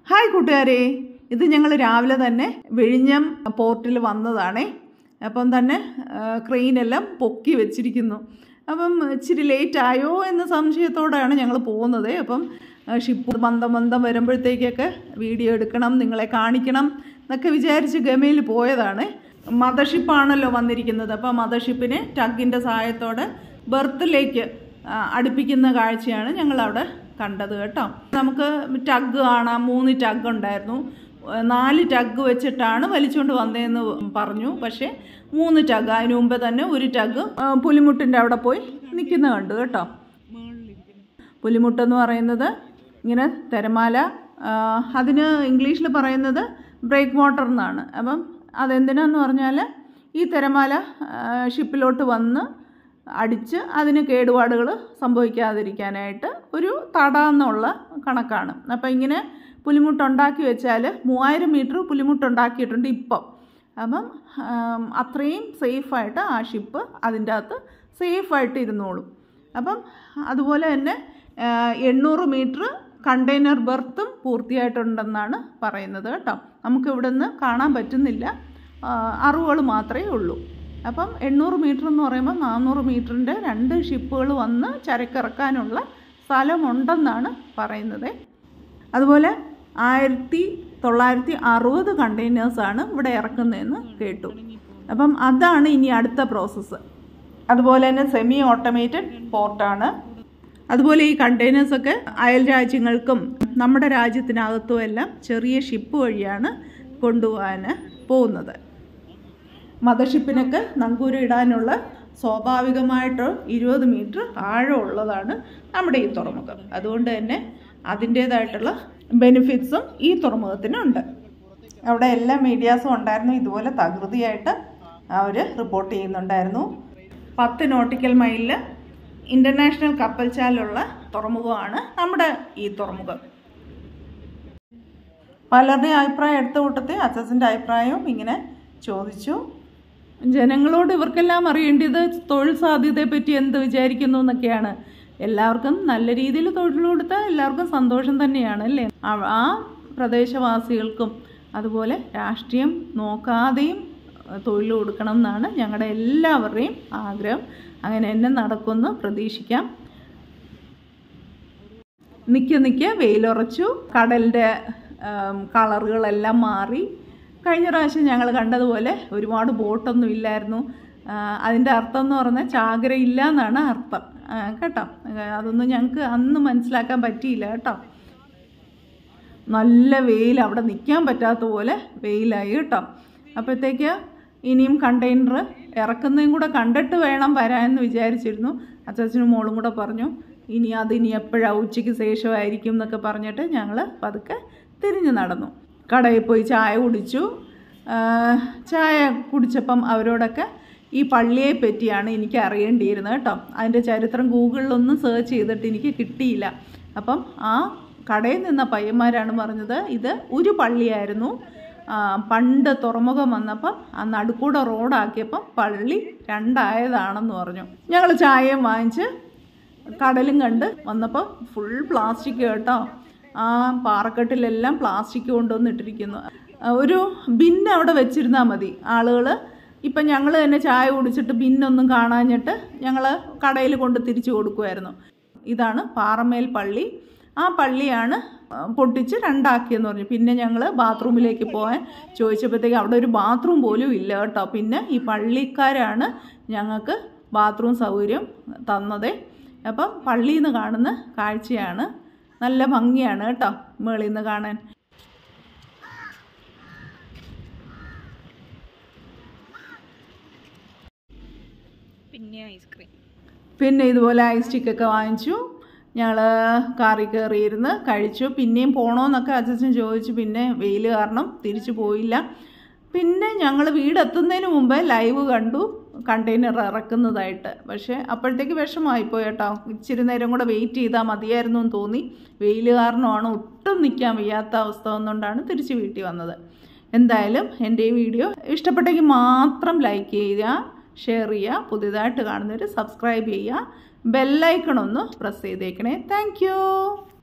Hi കൂട്ടുകാരെ, ഇത് ഞങ്ങൾ രാവിലെ തന്നെ വിഴിഞ്ഞം പോർട്ടിൽ വന്നതാണേ. അപ്പം തന്നെ ക്രെയിനെല്ലാം പൊക്കി വെച്ചിരിക്കുന്നു. അപ്പം ഇച്ചിരി ലേറ്റ് ആയോ എന്ന സംശയത്തോടെയാണ് ഞങ്ങൾ പോകുന്നത്. അപ്പം ഷിപ്പ് മന്ദം വരുമ്പോഴത്തേക്കൊക്കെ വീഡിയോ എടുക്കണം, നിങ്ങളെ കാണിക്കണം എന്നൊക്കെ വിചാരിച്ച് ഗമയിൽ പോയതാണ്. മദർഷിപ്പാണല്ലോ വന്നിരിക്കുന്നത്. അപ്പോൾ മദർഷിപ്പിനെ ടഗിൻ്റെ സഹായത്തോടെ ബെർത്തിലേക്ക് അടുപ്പിക്കുന്ന കാഴ്ചയാണ് ഞങ്ങളവിടെ കണ്ടത് കേട്ടോ. നമുക്ക് ടഗ് കാണാം. 3 ടഗ് ഉണ്ടായിരുന്നു. 4 ടഗ് വെച്ചിട്ടാണ് വലിച്ചുകൊണ്ട് വന്നതെന്ന് പറഞ്ഞു. പക്ഷേ 3 ടഗ്, അതിന് മുമ്പ് തന്നെ ഒരു ടഗ് പുലിമുട്ടിൻ്റെ അവിടെ പോയി നിൽക്കുന്ന കണ്ടു കേട്ടോ. പുലിമുട്ടെന്ന് പറയുന്നത് ഇങ്ങനെ തിരമാല, അതിന് ഇംഗ്ലീഷിൽ പറയുന്നത് ബ്രേക്ക് വാട്ടർ എന്നാണ്. അപ്പം അതെന്തിനാന്ന് പറഞ്ഞാൽ ഈ തിരമാല ഷിപ്പിലോട്ട് വന്ന് അടിച്ച് അതിന് കേടുപാടുകൾ സംഭവിക്കാതിരിക്കാനായിട്ട് ഒരു തട എന്നുള്ള കണക്കാണ്. അപ്പം ഇങ്ങനെ പുലിമുട്ടുണ്ടാക്കി വെച്ചാൽ 3000 മീറ്റർ പുലിമുട്ടുണ്ടാക്കിയിട്ടുണ്ട് ഇപ്പം. അപ്പം അത്രയും സേഫായിട്ട് ആ ഷിപ്പ് അതിൻ്റെ അകത്ത് സേഫായിട്ട് ഇരുന്നോളും. അപ്പം അതുപോലെ തന്നെ 800 മീറ്റർ കണ്ടെയ്നർ ബെർത്തും പൂർത്തിയായിട്ടുണ്ടെന്നാണ് പറയുന്നത് കേട്ടോ. നമുക്കിവിടെ നിന്ന് കാണാൻ പറ്റുന്നില്ല, അറിവുകൾ മാത്രമേ ഉള്ളൂ. അപ്പം 800 മീറ്റർ എന്ന് പറയുമ്പോൾ 400 മീറ്ററിൻ്റെ 2 ഷിപ്പുകൾ വന്ന് ചരക്കിറക്കാനുള്ള സ്ഥലമുണ്ടെന്നാണ് പറയുന്നത്. അതുപോലെ 1960 കണ്ടെയ്നേഴ്സാണ് ഇവിടെ ഇറക്കുന്നതെന്ന് കേട്ടു. അപ്പം അതാണ് ഇനി അടുത്ത പ്രോസസ്സ്. അതുപോലെ തന്നെ സെമി ഓട്ടോമേറ്റഡ് പോർട്ടാണ്. അതുപോലെ ഈ കണ്ടെയ്നേഴ്സൊക്കെ അയൽ രാജ്യങ്ങൾക്കും നമ്മുടെ രാജ്യത്തിനകത്തും എല്ലാം ചെറിയ ഷിപ്പ് വഴിയാണ് കൊണ്ടുപോകാൻ പോകുന്നത്. മദർഷിപ്പിനൊക്കെ നങ്കൂരം ഇടാനുള്ള സ്വാഭാവികമായിട്ട് 20 മീറ്റർ ആഴമുള്ളതാണ് നമ്മുടെ ഈ തുറമുഖം. അതുകൊണ്ട് തന്നെ അതിൻ്റേതായിട്ടുള്ള ബെനിഫിറ്റ്സും ഈ തുറമുഖത്തിനുണ്ട്. അവിടെ എല്ലാ മീഡിയാസും ഉണ്ടായിരുന്നു. ഇതുപോലെ തകൃതിയായിട്ട് അവർ റിപ്പോർട്ട് ചെയ്യുന്നുണ്ടായിരുന്നു. 10 നോട്ടിക്കൽ മൈലിൽ ഇൻ്റർനാഷണൽ കപ്പൽച്ചാലുള്ള തുറമുഖമാണ് നമ്മുടെ ഈ തുറമുഖം. പലരുടെയും അഭിപ്രായം എടുത്ത കൂട്ടത്തിൽ അച്ഛൻ്റെ അഭിപ്രായവും ഇങ്ങനെ ചോദിച്ചു. ജനങ്ങളോട് ഇവർക്കെല്ലാം അറിയേണ്ടത് തൊഴിൽ സാധ്യതയെ പറ്റി എന്ത് വിചാരിക്കുന്നു എന്നൊക്കെയാണ്. എല്ലാവർക്കും നല്ല രീതിയിൽ തൊഴിൽ കൊടുത്താൽ എല്ലാവർക്കും സന്തോഷം തന്നെയാണ് അല്ലേ. ആ പ്രദേശവാസികൾക്കും അതുപോലെ രാഷ്ട്രീയം നോക്കാതെയും തൊഴിൽ കൊടുക്കണം എന്നാണ് ഞങ്ങളുടെ എല്ലാവരുടെയും ആഗ്രഹം. അങ്ങനെ തന്നെ നടക്കുമെന്ന് പ്രതീക്ഷിക്കാം. നിൽക്കെ വെയിലുറച്ചു, കടലിൻ്റെ കളറുകളെല്ലാം മാറി. കഴിഞ്ഞ പ്രാവശ്യം ഞങ്ങൾ കണ്ടതുപോലെ ഒരുപാട് ബോട്ടൊന്നും ഇല്ലായിരുന്നു. അതിൻ്റെ അർത്ഥം എന്ന് പറഞ്ഞാൽ ചാകരയില്ല എന്നാണ് അർത്ഥം കേട്ടോ. അതൊന്നും ഞങ്ങൾക്ക് അന്ന് മനസ്സിലാക്കാൻ പറ്റിയില്ല കേട്ടോ. നല്ല വെയിൽ, അവിടെ നിൽക്കാൻ പറ്റാത്ത പോലെ വെയിലായി കേട്ടോ. അപ്പോഴത്തേക്ക് ഇനിയും കണ്ടെയ്നർ ഇറക്കുന്നതും കൂടെ കണ്ടിട്ട് വേണം വരാമെന്ന് വിചാരിച്ചിരുന്നു. അച്ഛനും മോളും കൂടെ പറഞ്ഞു ഇനി എപ്പോഴാണ്, ഉച്ചയ്ക്ക് ശേഷമായിരിക്കും എന്നൊക്കെ പറഞ്ഞിട്ട് ഞങ്ങൾ പതുക്കെ തിരിഞ്ഞു നടന്നു. കടയിൽ പോയി ചായ കുടിച്ചു. ചായ കുടിച്ചപ്പം അവരോടൊക്കെ ഈ പള്ളിയെ പറ്റിയാണ് എനിക്ക് അറിയേണ്ടിയിരുന്നത് കേട്ടോ. അതിൻ്റെ ചരിത്രം ഗൂഗിളിലൊന്നും സെർച്ച് ചെയ്തിട്ട് എനിക്ക് കിട്ടിയില്ല. അപ്പം ആ കടയിൽ നിന്ന പയ്യന്മാരാണ് പറഞ്ഞത് ഇത് ഒരു പള്ളിയായിരുന്നു. പണ്ട് തുറമുഖം വന്നപ്പം ആ നടുക്കൂടെ റോഡാക്കിയപ്പം പള്ളി 2 ആയതാണെന്ന് പറഞ്ഞു. ഞങ്ങൾ ചായയും വാങ്ങിച്ച് കടലും കണ്ട് വന്നപ്പോൾ ഫുൾ പ്ലാസ്റ്റിക് കേട്ടോ. ആ പാറക്കെട്ടിലെല്ലാം പ്ലാസ്റ്റിക് കൊണ്ടുവന്നിട്ടിരിക്കുന്നു. ഒരു ബിന്ന് അവിടെ വെച്ചിരുന്നാൽ മതി. ആളുകൾ ഇപ്പം ഞങ്ങൾ തന്നെ ചായ കുടിച്ചിട്ട് ബിന്നൊന്നും കാണാഞ്ഞിട്ട് ഞങ്ങൾ കടയിൽ കൊണ്ട് തിരിച്ചു കൊടുക്കുമായിരുന്നു. ഇതാണ് പാറമേൽ പള്ളി. ആ പള്ളിയാണ് പൊട്ടിച്ച് 2 ആക്കിയെന്ന് പറഞ്ഞു. പിന്നെ ഞങ്ങൾ ബാത്റൂമിലേക്ക് പോകാൻ ചോദിച്ചപ്പോഴത്തേക്ക് അവിടെ ഒരു ബാത്റൂം പോലും ഇല്ല കേട്ടോ. പിന്നെ ഈ പള്ളിക്കാരാണ് ഞങ്ങൾക്ക് ബാത്റൂം സൗകര്യം തന്നത്. അപ്പം പള്ളിയിൽ നിന്ന് കാണുന്ന കാഴ്ചയാണ്. നല്ല ഭംഗിയാണ് കേട്ടോ മേളിൽ നിന്ന് കാണാൻ. പിന്നെ ഇതുപോലെ ഐസ് സ്റ്റിക്കൊക്കെ വാങ്ങിച്ചു. ഞങ്ങൾ കാറിൽ കയറിയിരുന്ന് കഴിച്ചു. പിന്നെയും പോകണമെന്നൊക്കെ അച്ഛൻ ചോദിച്ചു. പിന്നെ വെയിൽ കാരണം തിരിച്ചു പോയില്ല. പിന്നെ ഞങ്ങൾ വീടെത്തുന്നതിന് മുമ്പേ ലൈവ് കണ്ടു കണ്ടെയ്നർ ഇറക്കുന്നതായിട്ട്. പക്ഷേ അപ്പോഴത്തേക്ക് വിഷമമായിപ്പോയി കേട്ടോ. ഇച്ചിരി നേരം കൂടെ വെയിറ്റ് ചെയ്താൽ മതിയായിരുന്നു എന്ന് തോന്നി. വെയിൽ കാരണമാണ് ഒട്ടും നിൽക്കാൻ വയ്യാത്ത അവസ്ഥ വന്നുകൊണ്ടാണ് തിരിച്ച് വീട്ടിൽ വന്നത്. എന്തായാലും എൻ്റെ ഈ വീഡിയോ ഇഷ്ടപ്പെട്ടെങ്കിൽ മാത്രം ലൈക്ക് ചെയ്യുക, ഷെയർ ചെയ്യുക, പുതിയതായിട്ട് കാണുന്നവർ സബ്സ്ക്രൈബ് ചെയ്യുക, ബെല്ലൈക്കൺ ഒന്ന് പ്രസ് ചെയ്തേക്കണേ. Thank U.